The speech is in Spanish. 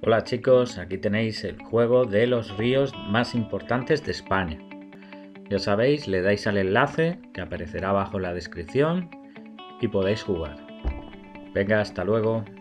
Hola chicos, aquí tenéis el juego de los ríos más importantes de España. Ya sabéis, le dais al enlace que aparecerá abajo en la descripción y podéis jugar. Venga, hasta luego.